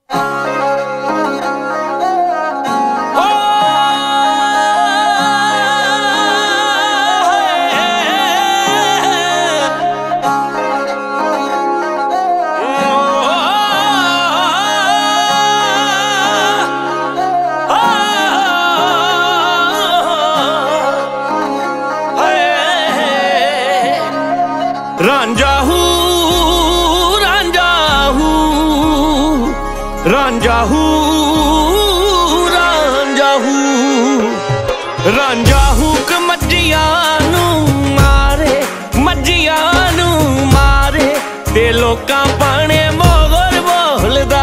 रांझा हूँ रांझा हूँ रांझा हूँ रांझा हूँ रांझा हूँ क मज्जियां नू मारे मज्जियां नू मारे ते लोकां पाने मोर बोलदा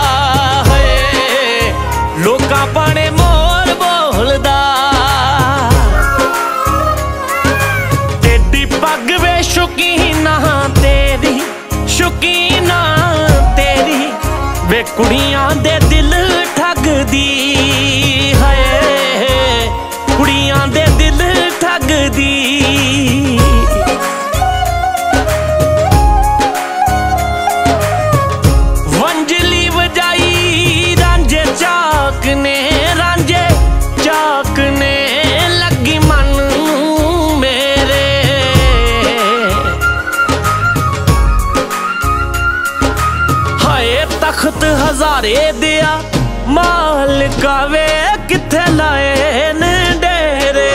है लोकां पाने मोर बोलदा तेरी पग वे शौकीना तेरी शौकीना तेरी वे कुड़ियां दे दिल ठगदी है कुड़ियां दे दिल ठगदी वंजली बजाई रांझे चाक ने लगी मन मेरे हाय तख्त हजारे दिया मालिका वे किथे लाए ने डेरे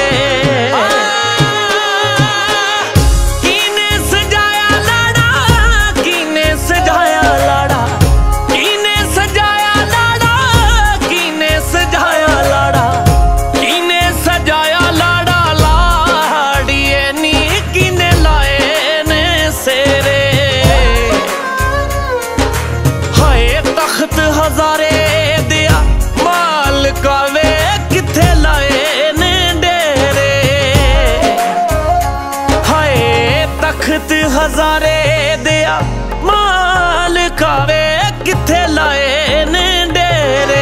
कीने सजाया लाड़ा कीने सजाया लाड़ा कीने सजाया लाड़ा कीने सजाया लाड़ा कीने सजाया लाड़ा लाड़िए नी कीने लाए ने सेरे हाय तख्त हजारे दिया मालिका वे किथे लाए ने डेरे हाय तख्त हजारे दिया मालिका वे किथे लाए ने डेरे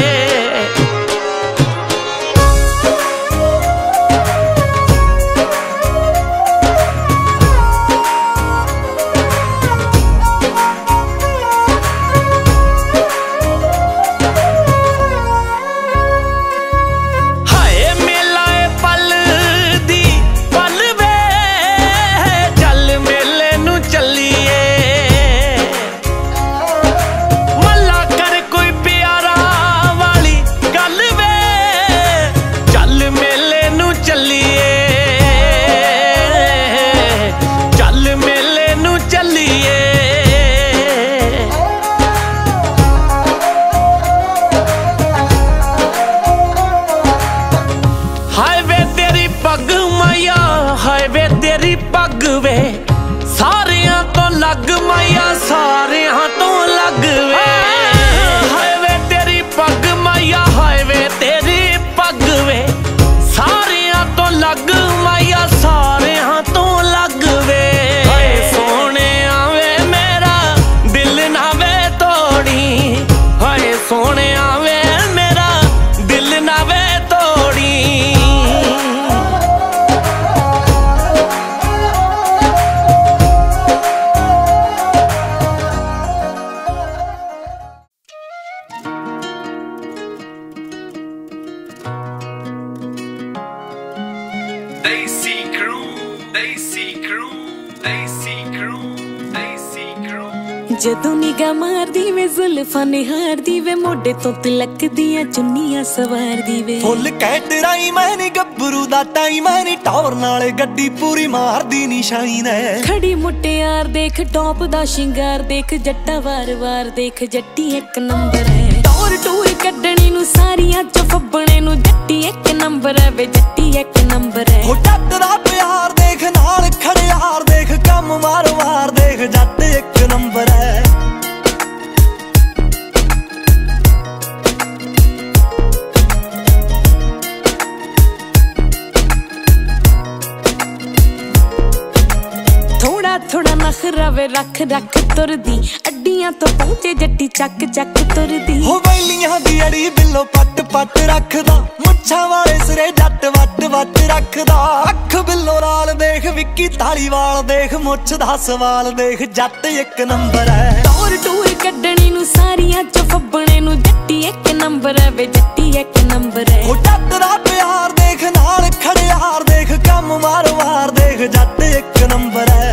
पग वे सारियां तो लग मैया सारियां तो लग वे हाय वे तेरी पग मैया हाय वे तेरी पग वे सारियां तो लग मैया सारियां तो लग वे हाय सोने आवे मेरा दिल ना वे तोड़ी हाय सोने आवे मेरा दिल ना वे तोड़ी जदों निगाह मारदी वे जुल्फां निहारदी वे मोढे तो तिलक दियां चुन्नियां सवारदी वे फुल कैटराई मैंने गब्बरू दा टाइम मैंने टॉवर नाल गड्डी पूरी मारदी निशाइन है खड़ी मुटियार देख टॉप दा शिंगार देख जट्टा वार वार देख जट्टी एक नंबर है टॉर टूर कड्डणी नू सारियां च फब्बणे नू जट्टी एक नंबर है वे जट्टी एक नंबर है हो जट दा प्यार देख नाल खड़े यार देख कम मार मार देख जट एक नंबर है थोड़ा थोड़ा नखरा वे रख रख तुरदी अड्डियां तो पहुंचे जट्टी चक चक तुरदी हो बैलियां दी अड़ी बिल्लो पट पट रखदा मुच्छां वाले सिरे जट वट वट रखदा अख बिल्लो लाल देख विक्की धालीवाल देख मुछ दा सवाल देख जट एक नंबर है टूर टूर कड्डणी नू ਨੂੰ ਸਾਰੀਆਂ ਚ ਫੱਬਣੇ ਨੂੰ ਜੱਟੀ ਇੱਕ ਨੰਬਰ ਹੈ ਵੇ ਜੱਟੀ ਇੱਕ ਨੰਬਰ ਹੈ। ਉਹ ਜੱਟ ਦਾ ਪਿਆਰ ਦੇਖ ਨਾਲ ਖੜਿਆਰ ਦੇਖ ਕੰਮ ਮਾਰ ਮਾਰ ਦੇਖ ਜੱਟ ਇੱਕ ਨੰਬਰ ਹੈ।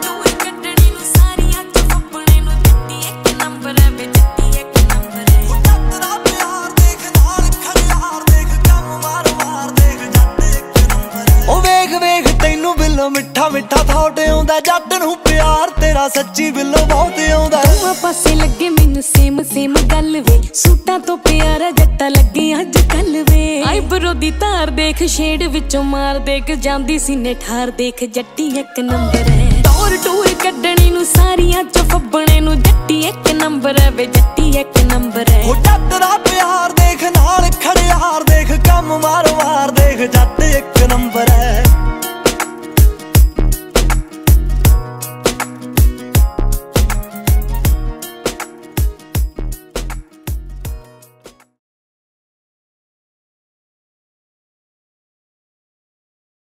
ਮਿੱਠਾ ਮਿੱਠਾ ਥਾਟ ਆਉਂਦਾ ਜੱਟ ਨੂੰ ਪਿਆਰ ਤੇਰਾ ਸੱਚੀ ਬਿੱਲੋ ਬਹੁਤ ਆਉਂਦਾ। ਦੋਵਾਂ ਪਾਸੇ ਲੱਗੇ ਮੈਨੂੰ ਸੇਮ ਸੇਮ ਗੱਲ ਵੇ ਸੂਟਾਂ ਤੋਂ ਪਿਆਰਾ ਜੱਟਾ ਲੱਗੇ ਅੱਜ ਕੱਲ ਵੇ। ਆਈਬਰੋ ਦੀ ਧਾਰ ਦੇਖ ਸ਼ੇਡ ਵਿੱਚੋਂ ਮਾਰ ਦੇਖ ਜਾਂਦੀ ਸੀਨੇ ਠਾਰ ਦੇਖ ਜੱਟੀ ਇੱਕ ਨੰਬਰ ਹੈ। ਟੌਰ